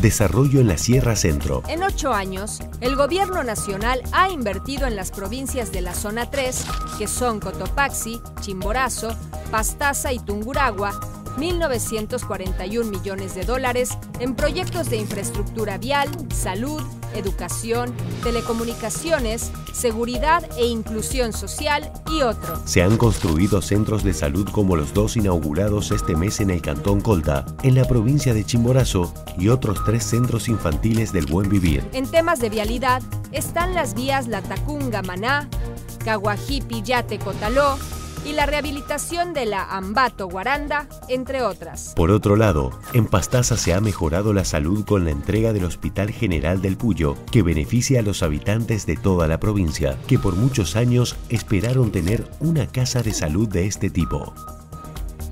Desarrollo en la Sierra Centro. En 8 años, el gobierno nacional ha invertido en las provincias de la Zona 3, que son Cotopaxi, Chimborazo, Pastaza y Tungurahua, 1.941 millones de dólares en proyectos de infraestructura vial, salud, educación, telecomunicaciones, seguridad e inclusión social y otro. Se han construido centros de salud como los 2 inaugurados este mes en el Cantón Colta, en la provincia de Chimborazo, y otros 3 centros infantiles del Buen Vivir. En temas de vialidad están las vías Latacunga-Maná, Caguajipi-Yate-Cotaló, y la rehabilitación de la Ambato-Guaranda, entre otras. Por otro lado, en Pastaza se ha mejorado la salud con la entrega del Hospital General del Puyo, que beneficia a los habitantes de toda la provincia, que por muchos años esperaron tener una casa de salud de este tipo.